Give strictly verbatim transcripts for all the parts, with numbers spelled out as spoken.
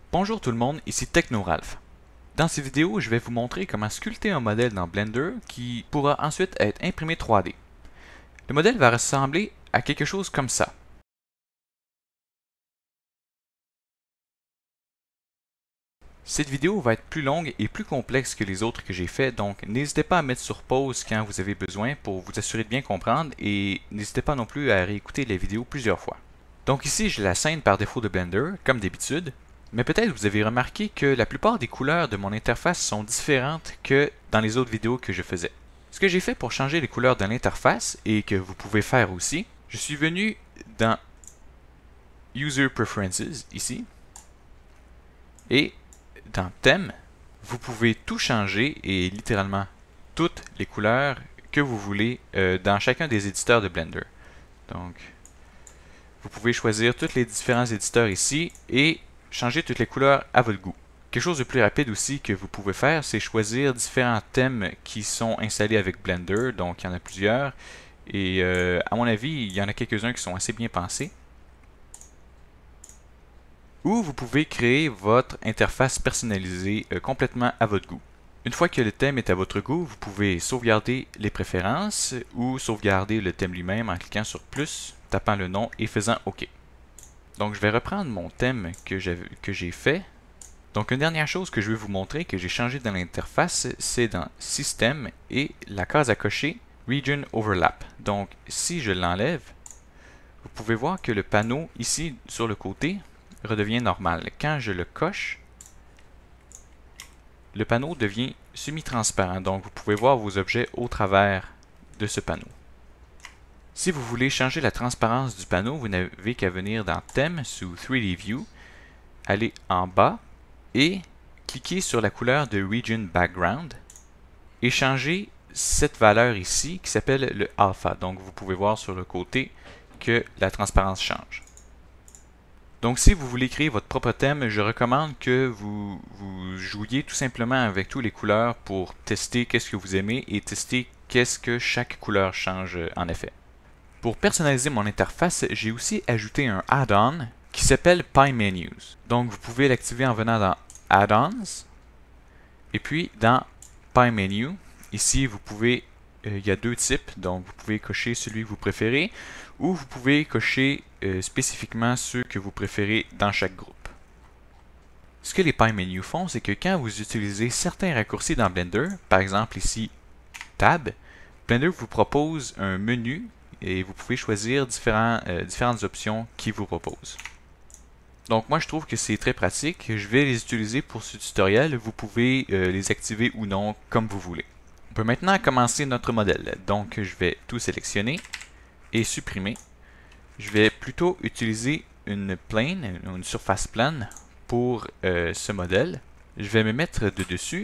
Bonjour tout le monde, ici TechnoRalph. Dans cette vidéo, je vais vous montrer comment sculpter un modèle dans Blender qui pourra ensuite être imprimé trois D. Le modèle va ressembler à quelque chose comme ça. Cette vidéo va être plus longue et plus complexe que les autres que j'ai fait, donc n'hésitez pas à mettre sur pause quand vous avez besoin pour vous assurer de bien comprendre et n'hésitez pas non plus à réécouter la vidéo plusieurs fois. Donc ici, j'ai la scène par défaut de Blender, comme d'habitude. Mais peut-être vous avez remarqué que la plupart des couleurs de mon interface sont différentes que dans les autres vidéos que je faisais. Ce que j'ai fait pour changer les couleurs de l'interface, et que vous pouvez faire aussi, je suis venu dans User Preferences, ici, et dans Thème, vous pouvez tout changer, et littéralement toutes les couleurs que vous voulez euh, dans chacun des éditeurs de Blender. Donc, vous pouvez choisir tous les différents éditeurs ici, et changer toutes les couleurs à votre goût. Quelque chose de plus rapide aussi que vous pouvez faire, c'est choisir différents thèmes qui sont installés avec Blender, donc il y en a plusieurs, et euh, à mon avis, il y en a quelques-uns qui sont assez bien pensés. Ou vous pouvez créer votre interface personnalisée euh, complètement à votre goût. Une fois que le thème est à votre goût, vous pouvez sauvegarder les préférences ou sauvegarder le thème lui-même en cliquant sur plus, tapant le nom et faisant OK. Donc je vais reprendre mon thème que j'ai fait. Donc une dernière chose que je vais vous montrer que j'ai changé dans l'interface, c'est dans Système et la case à cocher Region Overlap. Donc si je l'enlève, vous pouvez voir que le panneau ici sur le côté redevient normal. Quand je le coche, le panneau devient semi-transparent. Donc vous pouvez voir vos objets au travers de ce panneau. Si vous voulez changer la transparence du panneau, vous n'avez qu'à venir dans Thème sous trois D View, aller en bas et cliquer sur la couleur de Region Background et changer cette valeur ici qui s'appelle le Alpha. Donc vous pouvez voir sur le côté que la transparence change. Donc si vous voulez créer votre propre thème, je recommande que vous, vous jouiez tout simplement avec toutes les couleurs pour tester qu'est-ce que vous aimez et tester qu'est-ce que chaque couleur change en effet. Pour personnaliser mon interface, j'ai aussi ajouté un add-on qui s'appelle PyMenus. Donc vous pouvez l'activer en venant dans Add-ons et puis dans PyMenu. Ici, vous pouvez, euh, il y a deux types, donc vous pouvez cocher celui que vous préférez ou vous pouvez cocher euh, spécifiquement ceux que vous préférez dans chaque groupe. Ce que les PyMenus font, c'est que quand vous utilisez certains raccourcis dans Blender, par exemple ici Tab, Blender vous propose un menu et vous pouvez choisir différents, euh, différentes options qu'il vous propose. Donc moi je trouve que c'est très pratique, je vais les utiliser pour ce tutoriel, vous pouvez euh, les activer ou non comme vous voulez. On peut maintenant commencer notre modèle, donc je vais tout sélectionner et supprimer. Je vais plutôt utiliser une plane, une surface plane pour euh, ce modèle. Je vais me mettre de dessus.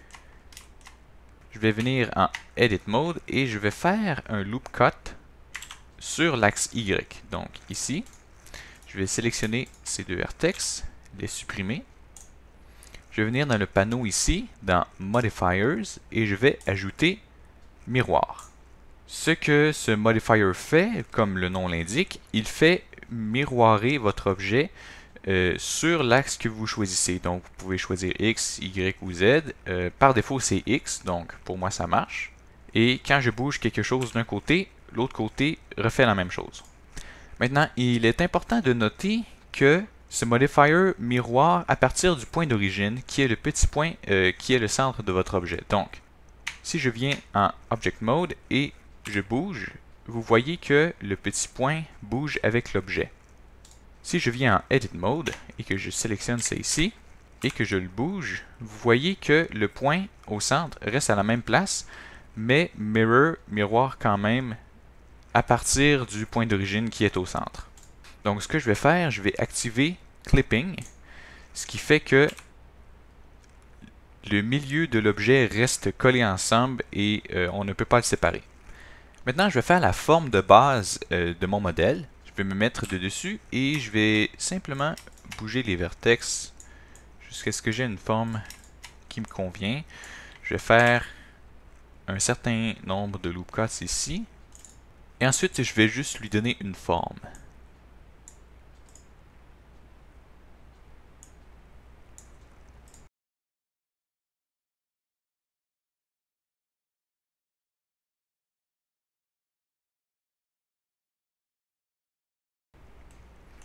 Je vais venir en Edit Mode et je vais faire un Loop Cut sur l'axe Y. Donc ici, je vais sélectionner ces deux vertex, les supprimer. Je vais venir dans le panneau ici, dans Modifiers, et je vais ajouter Miroir. Ce que ce modifier fait, comme le nom l'indique, il fait miroirer votre objet euh, sur l'axe que vous choisissez. Donc vous pouvez choisir X, Y ou Z. Euh, par défaut c'est X, donc pour moi ça marche. Et quand je bouge quelque chose d'un côté, l'autre côté refait la même chose. Maintenant, il est important de noter que ce modifier miroir à partir du point d'origine, qui est le petit point euh, qui est le centre de votre objet. Donc, si je viens en Object Mode et je bouge, vous voyez que le petit point bouge avec l'objet. Si je viens en Edit Mode et que je sélectionne ça ici, et que je le bouge, vous voyez que le point au centre reste à la même place, mais Mirror, miroir quand même, à partir du point d'origine qui est au centre. Donc ce que je vais faire, je vais activer Clipping, ce qui fait que le milieu de l'objet reste collé ensemble et euh, on ne peut pas le séparer. Maintenant, je vais faire la forme de base euh, de mon modèle. Je vais me mettre de dessus et je vais simplement bouger les vertex jusqu'à ce que j'ai une forme qui me convient. Je vais faire un certain nombre de loop cuts ici. Et ensuite, je vais juste lui donner une forme.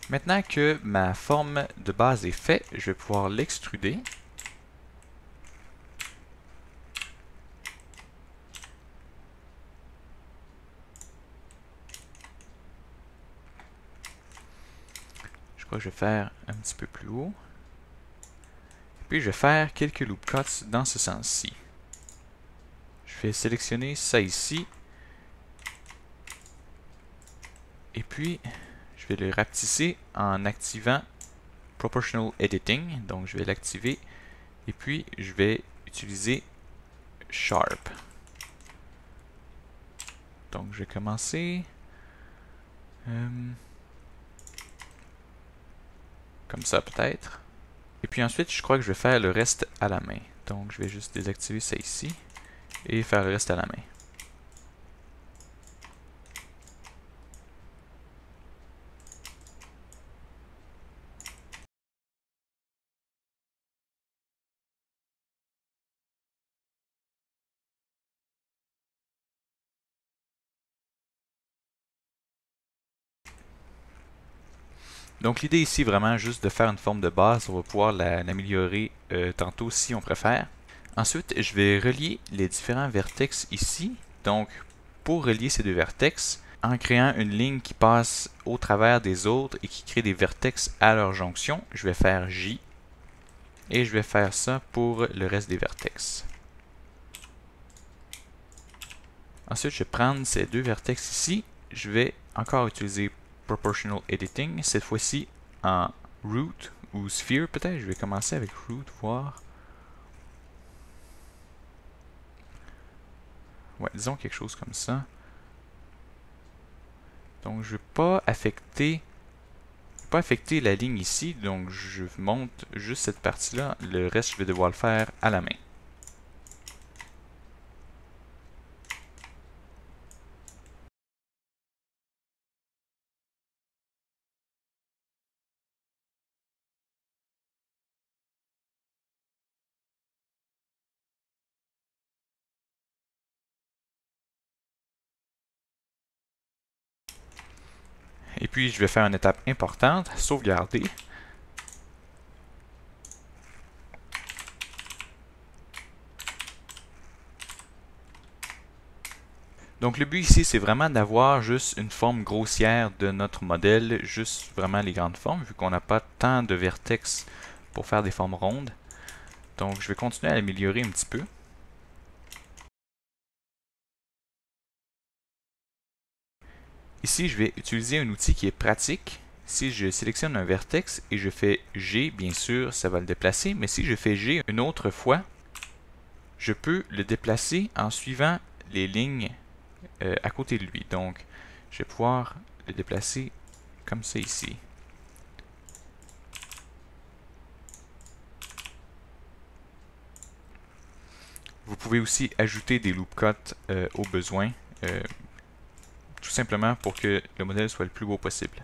Maintenant que ma forme de base est faite, je vais pouvoir l'extruder. Je crois que je vais faire un petit peu plus haut. Puis je vais faire quelques loop cuts dans ce sens-ci. Je vais sélectionner ça ici. Et puis, je vais le rapetisser en activant Proportional Editing. Donc, je vais l'activer. Et puis, je vais utiliser Sharp. Donc, je vais commencer. Euh, comme ça, peut-être. Et puis ensuite, je crois que je vais faire le reste à la main. Donc, je vais juste désactiver ça ici. Et faire le reste à la main. Donc l'idée ici vraiment juste de faire une forme de base, on va pouvoir l'améliorer euh, tantôt si on préfère. Ensuite, je vais relier les différents vertex ici. Donc pour relier ces deux vertex, en créant une ligne qui passe au travers des autres et qui crée des vertex à leur jonction, je vais faire J. Et je vais faire ça pour le reste des vertex. Ensuite, je vais prendre ces deux vertex ici. Je vais encore utiliser Proportional Editing, cette fois-ci en Root ou Sphere peut-être. Je vais commencer avec Root, voir. Ouais, disons quelque chose comme ça. Donc je ne vais pas affecter, pas affecter la ligne ici, donc je monte juste cette partie-là. Le reste, je vais devoir le faire à la main. Et puis, je vais faire une étape importante, sauvegarder. Donc le but ici, c'est vraiment d'avoir juste une forme grossière de notre modèle, juste vraiment les grandes formes, vu qu'on n'a pas tant de vertex pour faire des formes rondes. Donc je vais continuer à l'améliorer un petit peu. Ici, je vais utiliser un outil qui est pratique. Si je sélectionne un vertex et je fais G, bien sûr, ça va le déplacer. Mais si je fais G une autre fois, je peux le déplacer en suivant les lignes euh, à côté de lui. Donc, je vais pouvoir le déplacer comme ça ici. Vous pouvez aussi ajouter des loop cuts euh, au besoin. Euh, tout simplement pour que le modèle soit le plus beau possible.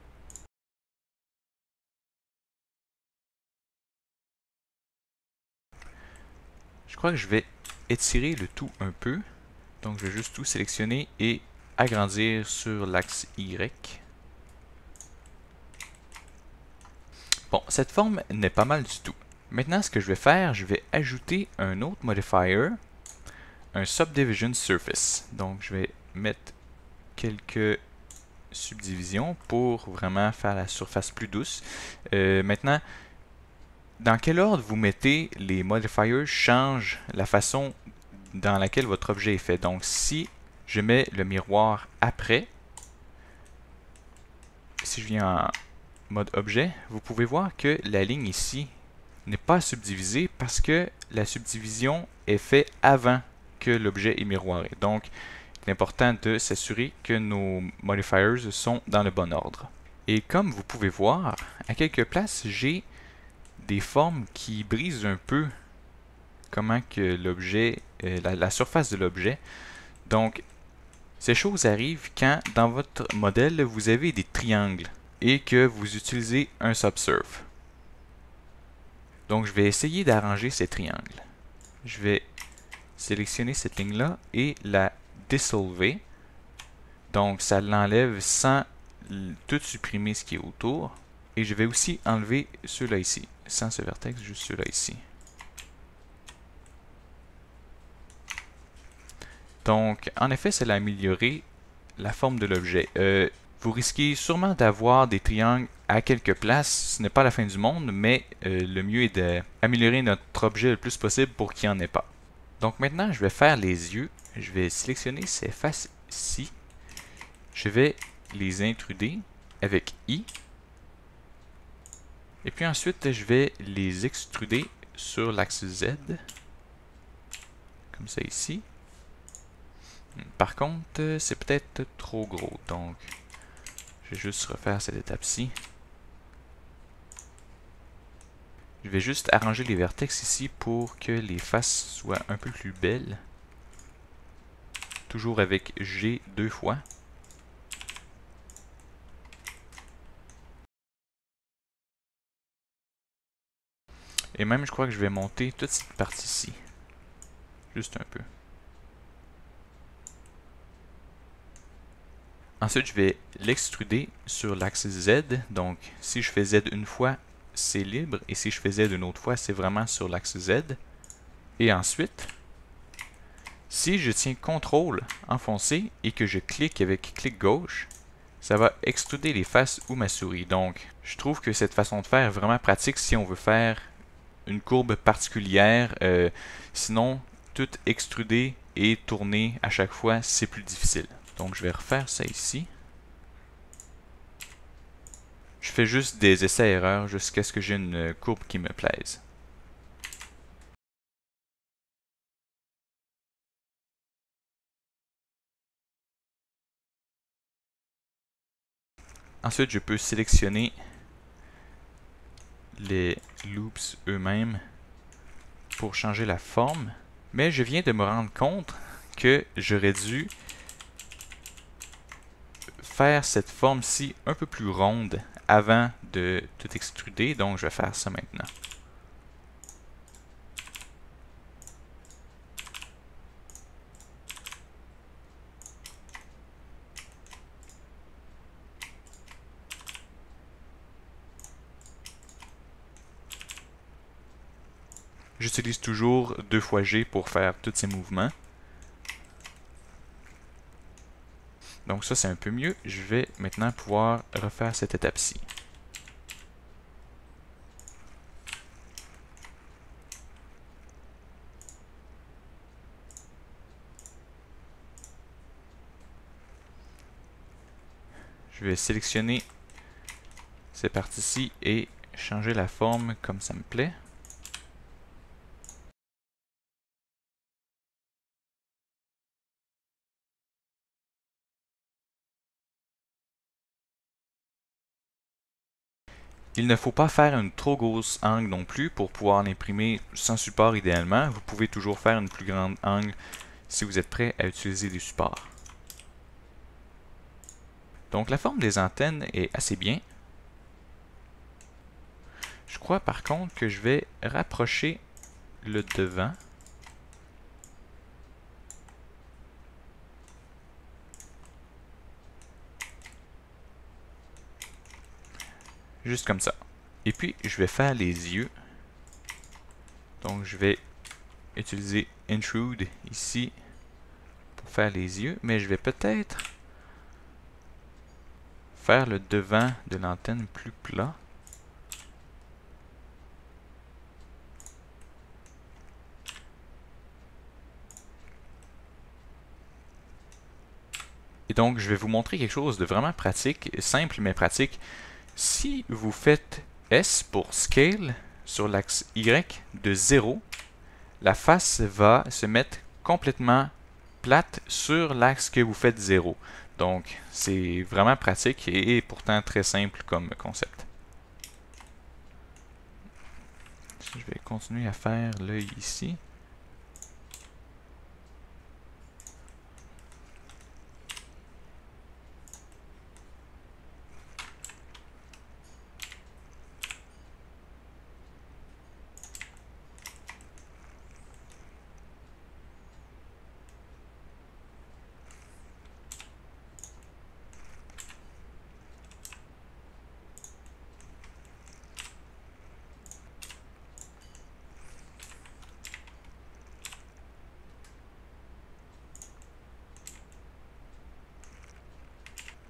Je crois que je vais étirer le tout un peu. Donc je vais juste tout sélectionner et agrandir sur l'axe Y. Bon, cette forme n'est pas mal du tout. Maintenant, ce que je vais faire, je vais ajouter un autre modifier, un Subdivision Surface. Donc je vais mettre quelques subdivisions pour vraiment faire la surface plus douce. Euh, maintenant, dans quel ordre vous mettez les modifiers change la façon dans laquelle votre objet est fait. Donc si je mets le miroir après, si je viens en mode objet, vous pouvez voir que la ligne ici n'est pas subdivisée parce que la subdivision est faite avant que l'objet est miroiré. Donc il est important de s'assurer que nos modifiers sont dans le bon ordre. Et comme vous pouvez voir, à quelques places, j'ai des formes qui brisent un peu comment que l'objet, euh, la, la surface de l'objet. Donc, ces choses arrivent quand dans votre modèle, vous avez des triangles et que vous utilisez un subsurf. Donc, je vais essayer d'arranger ces triangles. Je vais sélectionner cette ligne-là et la dissolver. Donc, ça l'enlève sans tout supprimer ce qui est autour. Et je vais aussi enlever ceux-là ici, sans ce vertex, juste ceux-là ici. Donc, en effet, ça a amélioré la forme de l'objet. Euh, vous risquez sûrement d'avoir des triangles à quelques places. Ce n'est pas la fin du monde, mais euh, le mieux est d'améliorer notre objet le plus possible pour qu'il n'y en ait pas. Donc maintenant, je vais faire les yeux. Je vais sélectionner ces faces-ci. Je vais les intruder avec I. Et puis ensuite, je vais les extruder sur l'axe Z. Comme ça ici. Par contre, c'est peut-être trop gros. Donc, je vais juste refaire cette étape-ci. Je vais juste arranger les vertex ici pour que les faces soient un peu plus belles. Toujours avec G deux fois. Et même, je crois que je vais monter toute cette partie-ci. Juste un peu. Ensuite, je vais l'extruder sur l'axe Z. Donc, si je fais Z une fois, c'est libre. Et si je fais Z une autre fois, c'est vraiment sur l'axe Z. Et ensuite, si je tiens contrôle enfoncé et que je clique avec clic gauche, ça va extruder les faces ou ma souris. Donc, je trouve que cette façon de faire est vraiment pratique si on veut faire une courbe particulière. Euh, sinon, tout extruder et tourner à chaque fois, c'est plus difficile. Donc, je vais refaire ça ici. Je fais juste des essais-erreurs jusqu'à ce que j'ai une courbe qui me plaise. Ensuite, je peux sélectionner les loops eux-mêmes pour changer la forme. Mais je viens de me rendre compte que j'aurais dû faire cette forme-ci un peu plus ronde avant de tout extruder. Donc, je vais faire ça maintenant. J'utilise toujours deux fois G pour faire tous ces mouvements. Donc ça, c'est un peu mieux. Je vais maintenant pouvoir refaire cette étape-ci. Je vais sélectionner ces parties-ci et changer la forme comme ça me plaît. Il ne faut pas faire une trop grosse angle non plus pour pouvoir l'imprimer sans support idéalement. Vous pouvez toujours faire une plus grande angle si vous êtes prêt à utiliser des supports. Donc la forme des antennes est assez bien. Je crois par contre que je vais rapprocher le devant. Juste comme ça. Et puis, je vais faire les yeux. Donc, je vais utiliser Intrude ici pour faire les yeux. Mais je vais peut-être faire le devant de l'antenne plus plat. Et donc, je vais vous montrer quelque chose de vraiment pratique, simple mais pratique. Si vous faites S pour Scale sur l'axe Y de zéro, la face va se mettre complètement plate sur l'axe que vous faites zéro. Donc, c'est vraiment pratique et pourtant très simple comme concept. Je vais continuer à faire l'œil ici.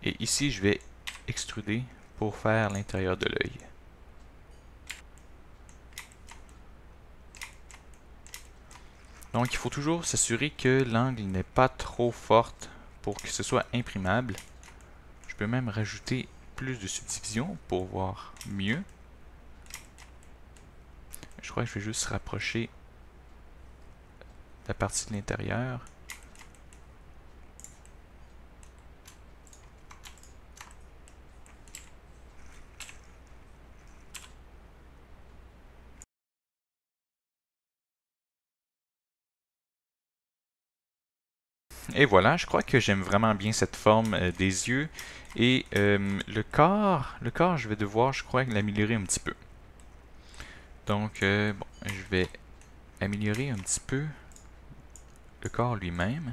Et ici, je vais extruder pour faire l'intérieur de l'œil. Donc, il faut toujours s'assurer que l'angle n'est pas trop forte pour que ce soit imprimable. Je peux même rajouter plus de subdivision pour voir mieux. Je crois que je vais juste rapprocher la partie de l'intérieur. Et voilà, je crois que j'aime vraiment bien cette forme euh, des yeux. Et euh, le corps, le corps, je vais devoir, je crois, l'améliorer un petit peu. Donc, euh, bon, je vais améliorer un petit peu le corps lui-même.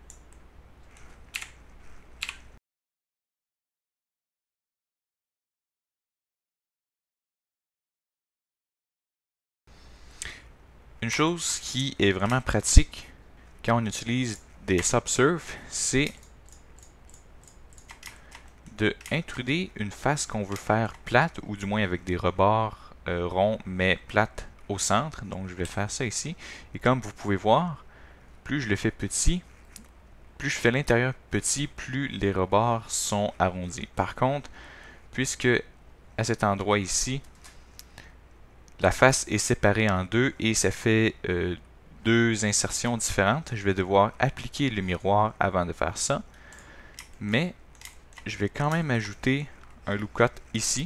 Une chose qui est vraiment pratique quand on utilise des subsurf, c'est de intruder une face qu'on veut faire plate, ou du moins avec des rebords euh, ronds mais plates au centre. Donc je vais faire ça ici. Et comme vous pouvez voir, plus je le fais petit, plus je fais l'intérieur petit, plus les rebords sont arrondis. Par contre, puisque à cet endroit ici, la face est séparée en deux et ça fait euh, deux insertions différentes, je vais devoir appliquer le miroir avant de faire ça. Mais je vais quand même ajouter un loop cut ici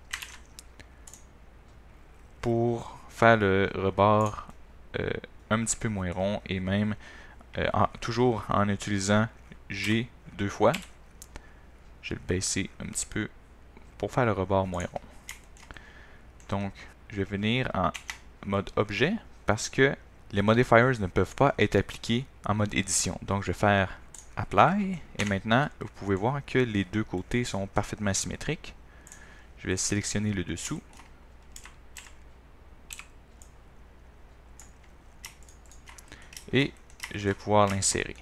pour faire le rebord euh, un petit peu moins rond et même euh, en, toujours en utilisant G deux fois. Je vais le baisser un petit peu pour faire le rebord moins rond. Donc, je vais venir en mode objet parce que les modifiers ne peuvent pas être appliqués en mode édition. Donc, je vais faire Apply et maintenant, vous pouvez voir que les deux côtés sont parfaitement symétriques. Je vais sélectionner le dessous. Et je vais pouvoir l'insérer.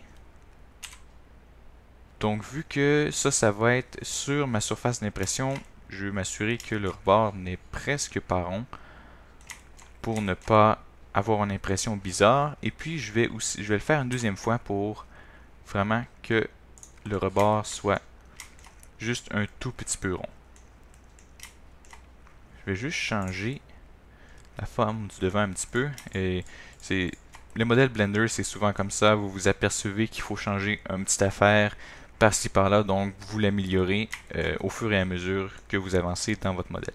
Donc, vu que ça, ça va être sur ma surface d'impression, je vais m'assurer que le rebord n'est presque pas rond pour ne pas avoir une impression bizarre. Et puis, je vais aussi, je vais le faire une deuxième fois pour vraiment que le rebord soit juste un tout petit peu rond. Je vais juste changer la forme du devant un petit peu. Et c'est les modèles Blender, c'est souvent comme ça. Vous vous apercevez qu'il faut changer une petite affaire par-ci par-là. Donc, vous l'améliorez euh, au fur et à mesure que vous avancez dans votre modèle.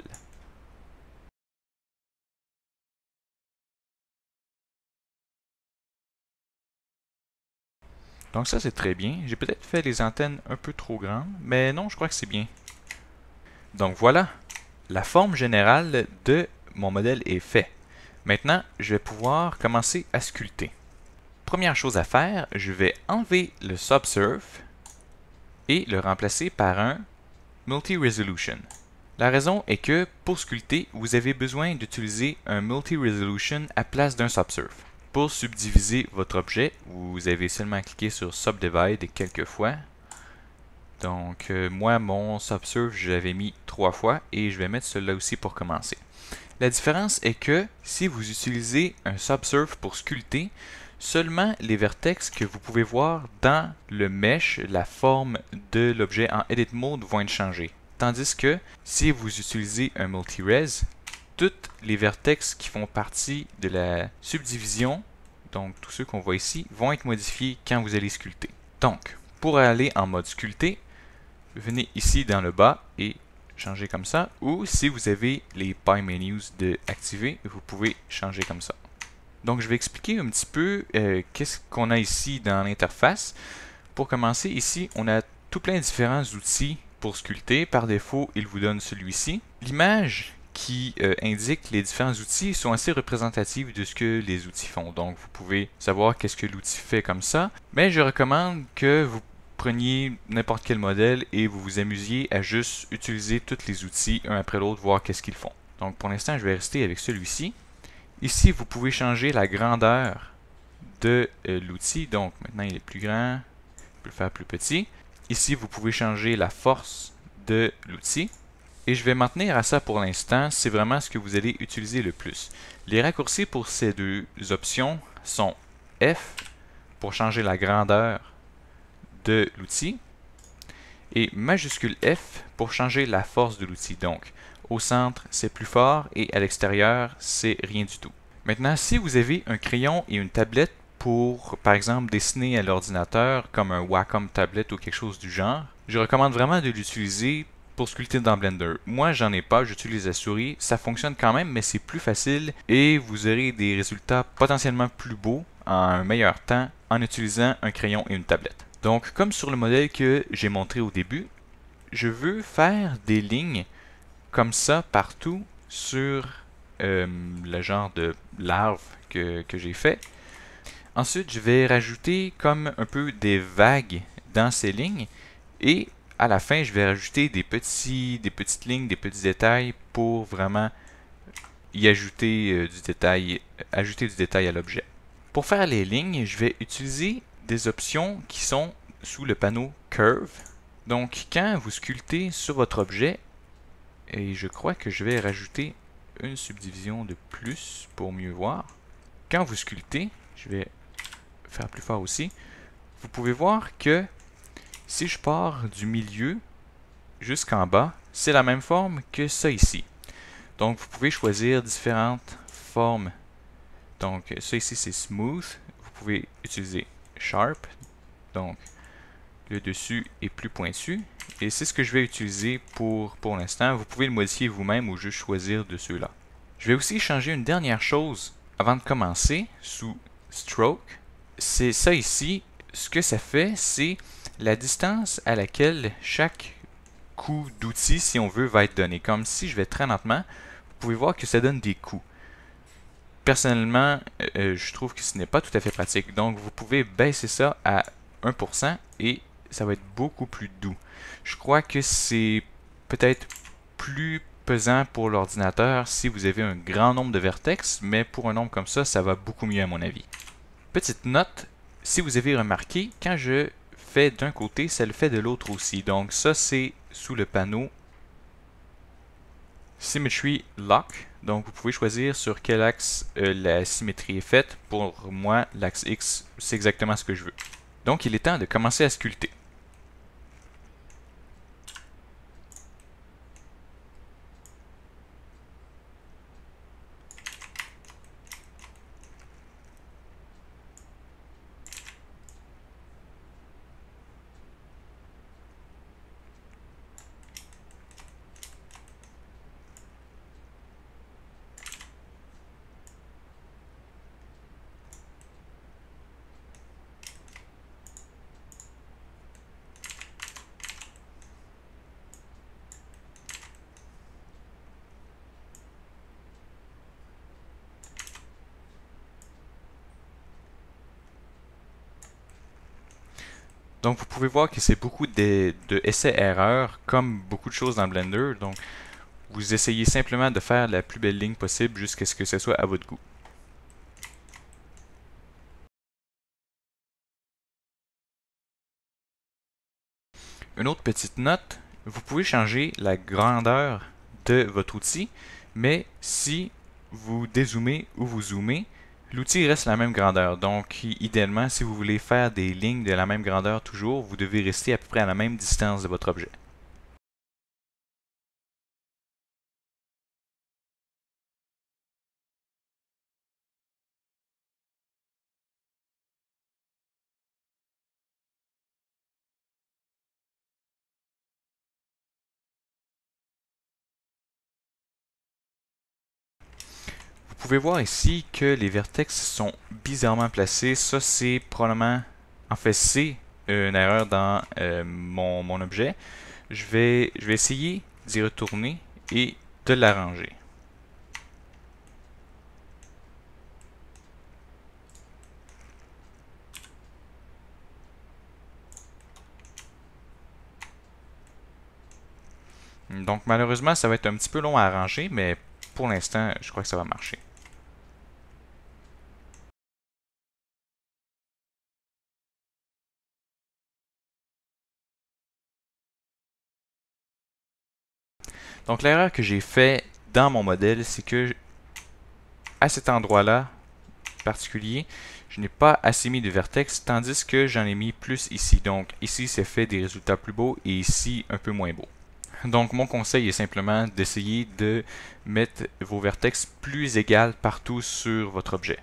Donc ça, c'est très bien. J'ai peut-être fait les antennes un peu trop grandes, mais non, je crois que c'est bien. Donc voilà, la forme générale de mon modèle est faite. Maintenant, je vais pouvoir commencer à sculpter. Première chose à faire, je vais enlever le subsurf et le remplacer par un multi-resolution. La raison est que pour sculpter, vous avez besoin d'utiliser un multi-resolution à place d'un subsurf. Pour subdiviser votre objet, vous avez seulement cliqué sur Subdivide quelques fois. Donc, euh, moi, mon subsurf, je l'avais mis trois fois et je vais mettre celui-là aussi pour commencer. La différence est que si vous utilisez un subsurf pour sculpter, seulement les vertex que vous pouvez voir dans le mesh, la forme de l'objet en Edit Mode vont être changés. Tandis que si vous utilisez un multi-res, toutes les vertex qui font partie de la subdivision, donc tous ceux qu'on voit ici, vont être modifiés quand vous allez sculpter. Donc, pour aller en mode sculpter, venez ici dans le bas et changer comme ça. Ou si vous avez les Pie Menus de activer, vous pouvez changer comme ça. Donc, je vais expliquer un petit peu euh, qu'est-ce qu'on a ici dans l'interface. Pour commencer, ici, on a tout plein de différents outils pour sculpter. Par défaut, il vous donne celui-ci. L'image qui euh, indique les différents outils sont assez représentatives de ce que les outils font. Donc, vous pouvez savoir qu'est-ce que l'outil fait comme ça. Mais je recommande que vous preniez n'importe quel modèle et vous vous amusiez à juste utiliser tous les outils un après l'autre, voir qu'est-ce qu'ils font. Donc, pour l'instant, je vais rester avec celui-ci. Ici, vous pouvez changer la grandeur de euh, l'outil. Donc, maintenant, il est plus grand. Je peux le faire plus petit. Ici, vous pouvez changer la force de l'outil. Et je vais m'en tenir à ça pour l'instant, c'est vraiment ce que vous allez utiliser le plus. Les raccourcis pour ces deux options sont F pour changer la grandeur de l'outil et majuscule F pour changer la force de l'outil. Donc, au centre, c'est plus fort et à l'extérieur, c'est rien du tout. Maintenant, si vous avez un crayon et une tablette pour, par exemple, dessiner à l'ordinateur comme un Wacom tablet ou quelque chose du genre, je recommande vraiment de l'utiliser pour sculpter dans Blender. Moi, j'en ai pas, j'utilise la souris, ça fonctionne quand même, mais c'est plus facile et vous aurez des résultats potentiellement plus beaux en un meilleur temps en utilisant un crayon et une tablette. Donc, comme sur le modèle que j'ai montré au début, je veux faire des lignes comme ça partout sur euh, le genre de larve que, que j'ai fait. Ensuite, je vais rajouter comme un peu des vagues dans ces lignes et à la fin, je vais rajouter des, petits, des petites lignes, des petits détails pour vraiment y ajouter euh, du détail, ajouter du détail à l'objet. Pour faire les lignes, je vais utiliser des options qui sont sous le panneau Curve. Donc, quand vous sculptez sur votre objet, et je crois que je vais rajouter une subdivision de plus pour mieux voir. Quand vous sculptez, je vais faire plus fort aussi, vous pouvez voir que si je pars du milieu jusqu'en bas, c'est la même forme que ça ici. Donc, vous pouvez choisir différentes formes. Donc, ça ici, c'est Smooth. Vous pouvez utiliser Sharp. Donc, le dessus est plus pointu. Et c'est ce que je vais utiliser pour, pour l'instant. Vous pouvez le modifier vous-même ou juste choisir de ceux-là. Je vais aussi changer une dernière chose avant de commencer sous Stroke. C'est ça ici. Ce que ça fait, c'est la distance à laquelle chaque coup d'outil, si on veut, va être donné. Comme si je vais très lentement, vous pouvez voir que ça donne des coups. Personnellement, euh, je trouve que ce n'est pas tout à fait pratique. Donc, vous pouvez baisser ça à un pour cent et ça va être beaucoup plus doux. Je crois que c'est peut-être plus pesant pour l'ordinateur si vous avez un grand nombre de vertex, mais pour un nombre comme ça, ça va beaucoup mieux à mon avis. Petite note, si vous avez remarqué, quand je fais d'un côté, ça le fait de l'autre aussi. Donc ça, c'est sous le panneau Symmetry Lock. Donc vous pouvez choisir sur quel axe euh, la symétrie est faite. Pour moi, l'axe X, c'est exactement ce que je veux. Donc il est temps de commencer à sculpter. Donc vous pouvez voir que c'est beaucoup de, de essais-erreurs, comme beaucoup de choses dans Blender. Donc vous essayez simplement de faire la plus belle ligne possible jusqu'à ce que ce soit à votre goût. Une autre petite note, vous pouvez changer la grandeur de votre outil, mais si vous dézoomez ou vous zoomez, l'outil reste la même grandeur. Donc, idéalement, si vous voulez faire des lignes de la même grandeur toujours, vous devez rester à peu près à la même distance de votre objet. Vous pouvez voir ici que les vertex sont bizarrement placés. Ça, c'est probablement, en fait, c'est une erreur dans euh, mon, mon objet. Je vais, je vais essayer d'y retourner et de l'arranger. Donc malheureusement, ça va être un petit peu long à arranger, mais pour l'instant, je crois que ça va marcher. Donc l'erreur que j'ai fait dans mon modèle, c'est que à cet endroit-là particulier, je n'ai pas assez mis de vertex, tandis que j'en ai mis plus ici. Donc ici, c'est fait des résultats plus beaux et ici, un peu moins beaux. Donc mon conseil est simplement d'essayer de mettre vos vertex plus égales partout sur votre objet.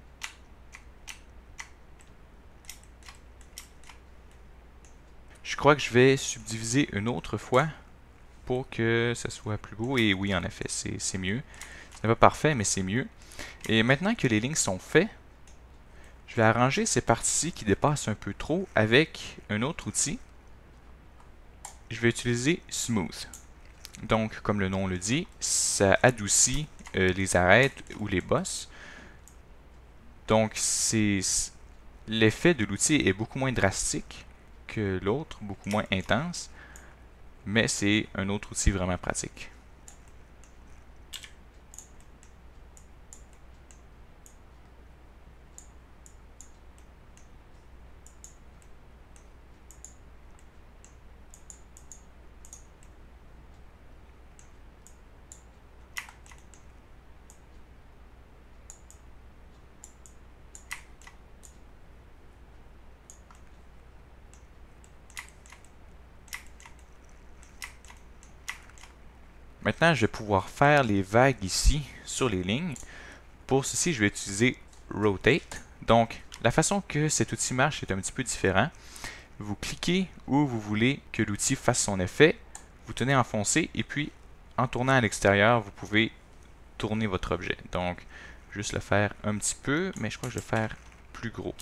Je crois que je vais subdiviser une autre fois pour que ça soit plus beau. Et oui, en effet, c'est mieux. Ce n'est pas parfait, mais c'est mieux. Et maintenant que les lignes sont faites, je vais arranger ces parties qui dépassent un peu trop avec un autre outil. Je vais utiliser Smooth. Donc, comme le nom le dit, ça adoucit euh, les arêtes ou les bosses. Donc, c'est l'effet de l'outil est beaucoup moins drastique que l'autre, beaucoup moins intense, mais c'est un autre outil vraiment pratique. Maintenant, je vais pouvoir faire les vagues ici sur les lignes. Pour ceci, je vais utiliser Rotate. Donc, la façon que cet outil marche est un petit peu différent. Vous cliquez où vous voulez que l'outil fasse son effet, vous tenez enfoncé et puis en tournant à l'extérieur, vous pouvez tourner votre objet. Donc, juste le faire un petit peu, mais je crois que je vais le faire plus gros.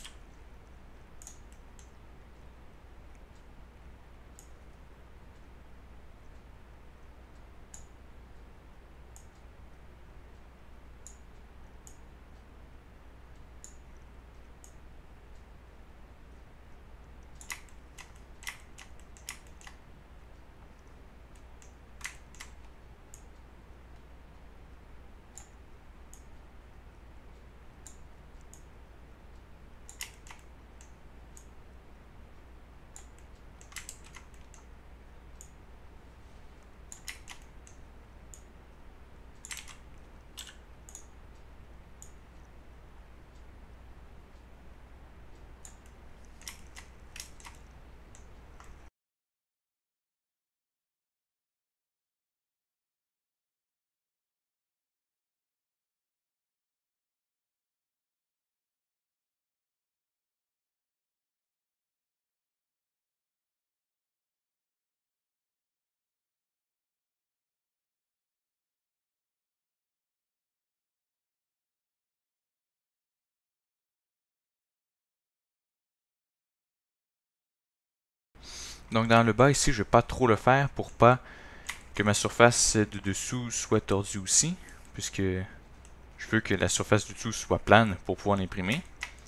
Donc dans le bas ici, je ne vais pas trop le faire pour pas que ma surface de dessous soit tordue aussi, puisque je veux que la surface du dessous soit plane pour pouvoir l'imprimer.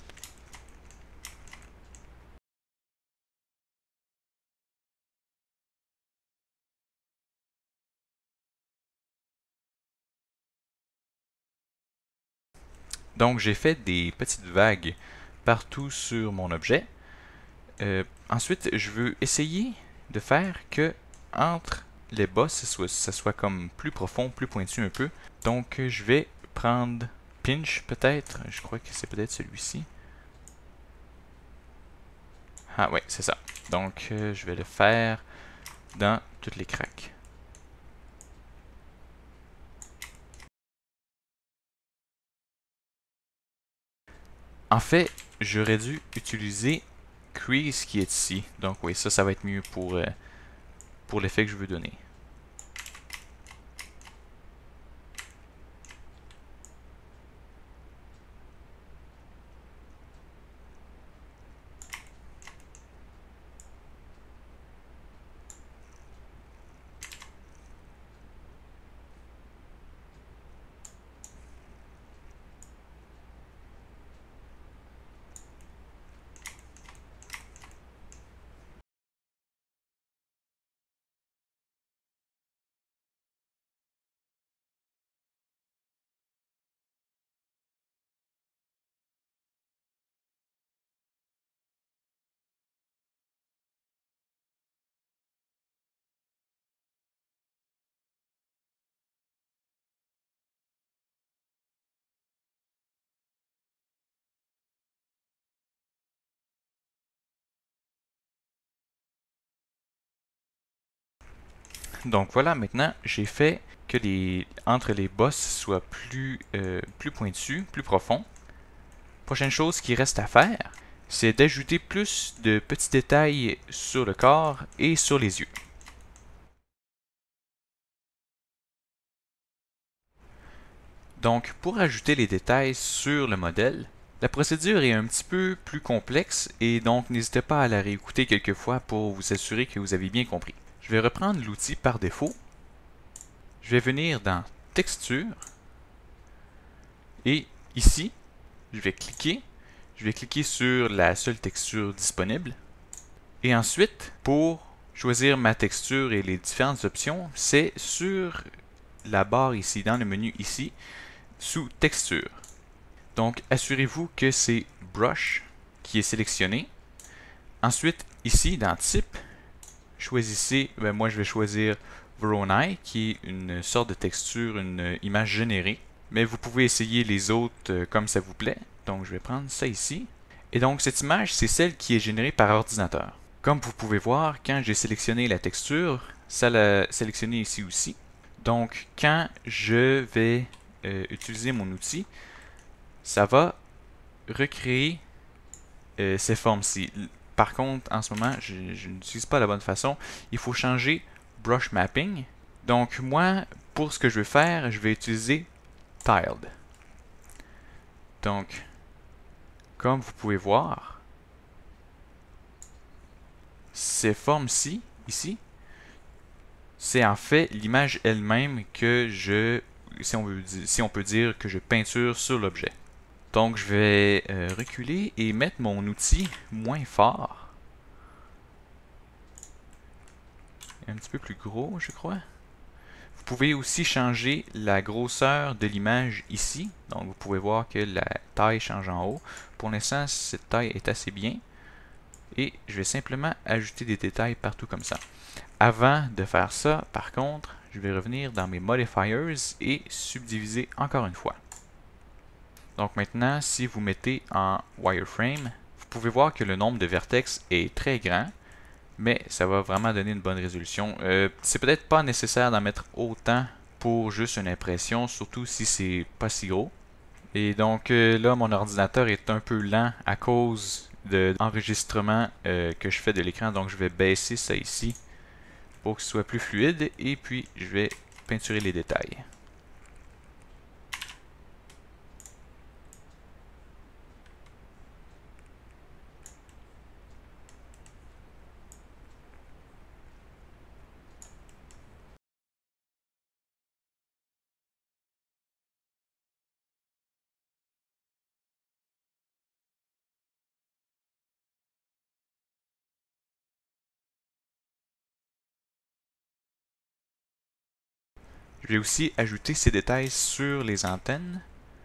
Donc j'ai fait des petites vagues partout sur mon objet. Euh, ensuite, je veux essayer de faire que entre les bosses, ça soit, ça soit comme plus profond, plus pointu un peu. Donc je vais prendre Pinch peut-être. Je crois que c'est peut-être celui-ci. Ah ouais, c'est ça. Donc euh, je vais le faire dans toutes les craques. En fait, j'aurais dû utiliser Crease qui est ici. Donc oui, ça, ça va être mieux pour, euh, pour l'effet que je veux donner. Donc voilà, maintenant j'ai fait que les entre les bosses soient plus, euh, plus pointus, plus profonds. Prochaine chose qui reste à faire, c'est d'ajouter plus de petits détails sur le corps et sur les yeux. Donc, pour ajouter les détails sur le modèle, la procédure est un petit peu plus complexe et donc n'hésitez pas à la réécouter quelques fois pour vous assurer que vous avez bien compris. Je vais reprendre l'outil par défaut. Je vais venir dans Texture et ici, je vais cliquer. Je vais cliquer sur la seule texture disponible. Et ensuite, pour choisir ma texture et les différentes options, c'est sur la barre ici, dans le menu ici, sous Texture. Donc, assurez-vous que c'est Brush qui est sélectionné. Ensuite, ici, dans Type, choisissez, ben moi je vais choisir Voronoi, qui est une sorte de texture, une image générée. Mais vous pouvez essayer les autres euh, comme ça vous plaît. Donc, je vais prendre ça ici. Et donc, cette image, c'est celle qui est générée par ordinateur. Comme vous pouvez voir, quand j'ai sélectionné la texture, ça l'a sélectionné ici aussi. Donc, quand je vais euh, utiliser mon outil, ça va recréer euh, ces formes-ci. Par contre, en ce moment, je, je n'utilise pas la bonne façon. Il faut changer Brush Mapping. Donc, moi, pour ce que je veux faire, je vais utiliser Tiled. Donc, comme vous pouvez voir, ces formes-ci, ici, c'est en fait l'image elle-même que je, si on, veut, si on peut dire, que je peinture sur l'objet. Donc, je vais euh, reculer et mettre mon outil moins fort. Un petit peu plus gros, je crois. Vous pouvez aussi changer la grosseur de l'image ici. Donc, vous pouvez voir que la taille change en haut. Pour l'instant, cette taille est assez bien. Et je vais simplement ajouter des détails partout comme ça. Avant de faire ça, par contre, je vais revenir dans mes modifiers et subdiviser encore une fois. Donc maintenant, si vous mettez en wireframe, vous pouvez voir que le nombre de vertex est très grand, mais ça va vraiment donner une bonne résolution. Euh, c'est peut-être pas nécessaire d'en mettre autant pour juste une impression, surtout si c'est pas si gros. Et donc euh, là, mon ordinateur est un peu lent à cause de l'enregistrement euh, que je fais de l'écran, donc je vais baisser ça ici pour que ce soit plus fluide, et puis je vais peinturer les détails. Je vais aussi ajouter ces détails sur les antennes.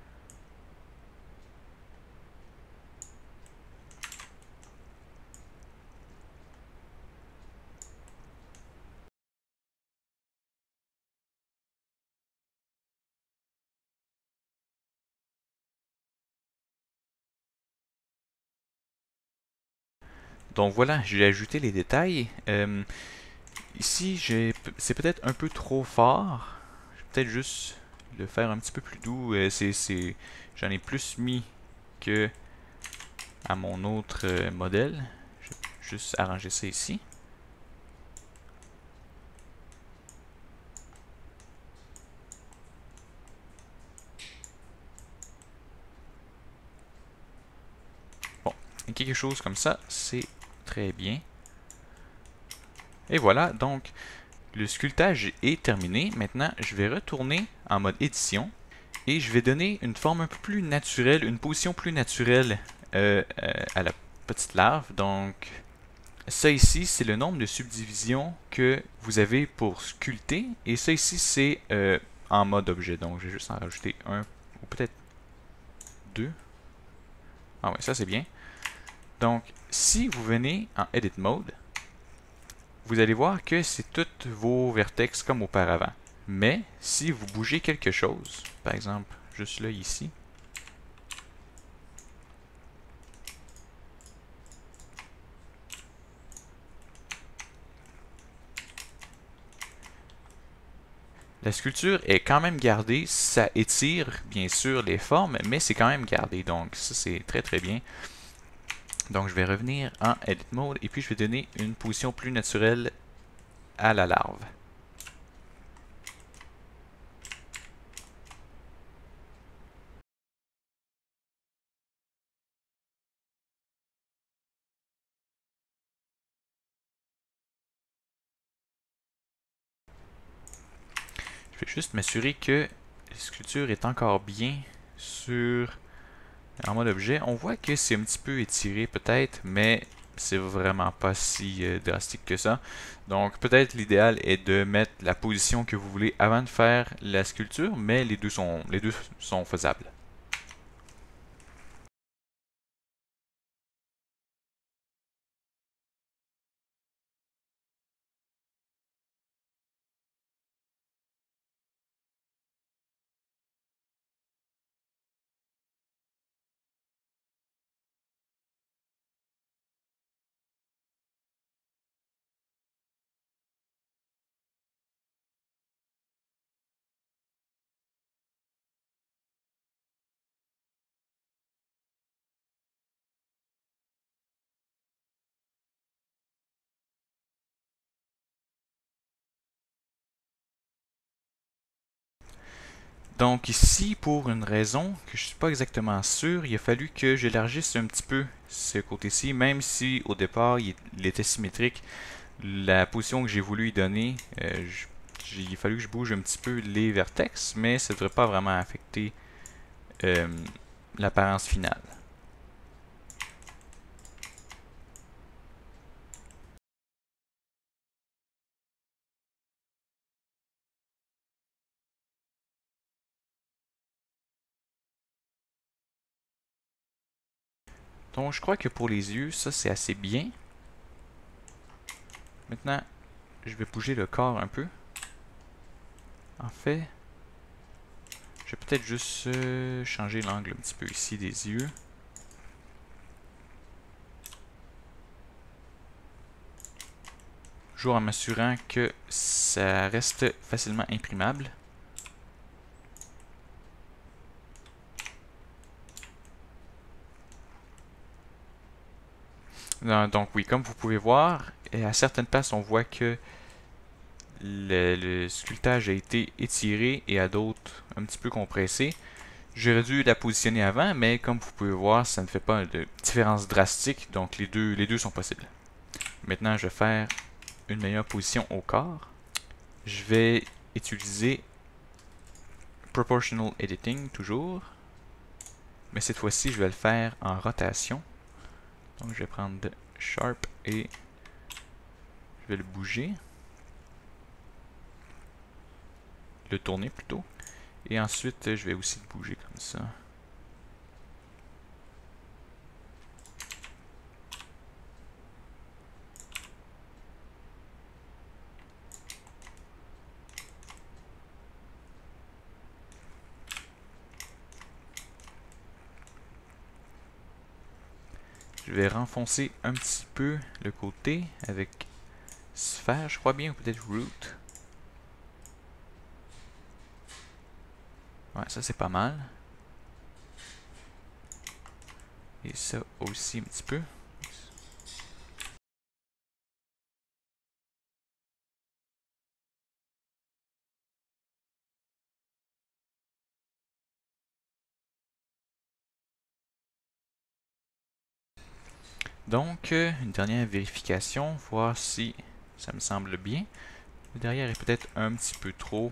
Donc voilà, j'ai ajouté les détails. Euh, ici, c'est peut-être un peu trop fort. Je vais peut-être juste le faire un petit peu plus doux. Euh, c'est, j'en ai plus mis que à mon autre euh, modèle. Je vais juste arranger ça ici. Bon, quelque chose comme ça, c'est très bien. Et voilà, donc le sculptage est terminé. Maintenant, je vais retourner en mode édition et je vais donner une forme un peu plus naturelle, une position plus naturelle euh, euh, à la petite larve. Donc, ça ici, c'est le nombre de subdivisions que vous avez pour sculpter. Et ça ici, c'est euh, en mode objet. Donc, je vais juste en rajouter un ou peut-être deux. Ah ouais, ça c'est bien. Donc, si vous venez en Edit Mode, vous allez voir que c'est tous vos vertex comme auparavant. Mais, si vous bougez quelque chose, par exemple, juste là, ici, La sculpture est quand même gardée, ça étire bien sûr les formes, mais c'est quand même gardé, donc ça c'est très très bien. Donc je vais revenir en Edit Mode et puis je vais donner une position plus naturelle à la larve. Je vais juste m'assurer que la sculpture est encore bien sur en mode objet. On voit que c'est un petit peu étiré peut-être, mais c'est vraiment pas si euh, drastique que ça. Donc peut-être l'idéal est de mettre la position que vous voulez avant de faire la sculpture, mais les deux sont, les deux sont faisables. Donc ici, pour une raison que je ne suis pas exactement sûr, il a fallu que j'élargisse un petit peu ce côté-ci, même si au départ il, il était symétrique. La position que j'ai voulu y donner, euh, je, il a fallu que je bouge un petit peu les vertex, mais ça ne devrait pas vraiment affecter euh, l'apparence finale. Donc je crois que pour les yeux, ça c'est assez bien. Maintenant, je vais bouger le corps un peu. En fait, je vais peut-être juste euh, changer l'angle un petit peu ici des yeux. Toujours en m'assurant que ça reste facilement imprimable. Donc oui, comme vous pouvez voir, à certaines places on voit que le, le sculptage a été étiré et à d'autres un petit peu compressé. J'aurais dû la positionner avant, mais comme vous pouvez voir, ça ne fait pas de différence drastique, donc les deux, les deux sont possibles. Maintenant, je vais faire une meilleure position au corps. Je vais utiliser Proportional Editing toujours, mais cette fois-ci, je vais le faire en rotation. Donc, je vais prendre Sharp et je vais le bouger, le tourner plutôt, et ensuite, je vais aussi le bouger comme ça. Je vais renfoncer un petit peu le côté avec sphère, je crois bien, ou peut-être root. Ouais, ça c'est pas mal. Et ça aussi un petit peu. Donc, euh, une dernière vérification, voir si ça me semble bien. Le derrière est peut-être un petit peu trop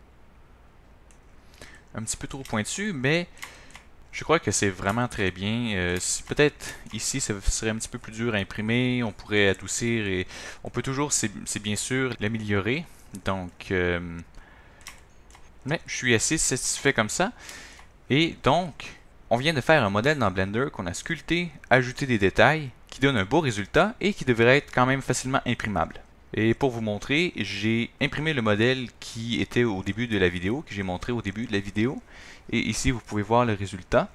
un petit peu trop pointu, mais je crois que c'est vraiment très bien. Euh, si peut-être ici, ça serait un petit peu plus dur à imprimer, on pourrait adoucir et on peut toujours, c'est bien sûr, l'améliorer. Donc, euh, mais je suis assez satisfait comme ça. Et donc, on vient de faire un modèle dans Blender qu'on a sculpté, ajouté des détails, qui donne un beau résultat et qui devrait être quand même facilement imprimable. Et pour vous montrer, j'ai imprimé le modèle qui était au début de la vidéo, que j'ai montré au début de la vidéo. Et ici, vous pouvez voir le résultat.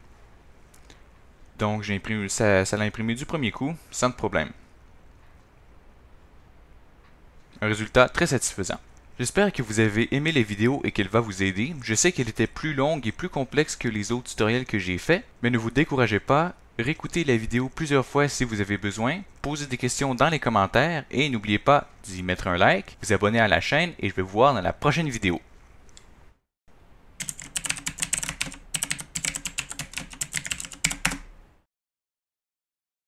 Donc, j'ai imprimé, ça, ça l'a imprimé du premier coup, sans problème. Un résultat très satisfaisant. J'espère que vous avez aimé la vidéo et qu'elle va vous aider. Je sais qu'elle était plus longue et plus complexe que les autres tutoriels que j'ai faits, mais ne vous découragez pas, réécoutez la vidéo plusieurs fois si vous avez besoin, posez des questions dans les commentaires et n'oubliez pas d'y mettre un like, vous abonner à la chaîne et je vais vous voir dans la prochaine vidéo.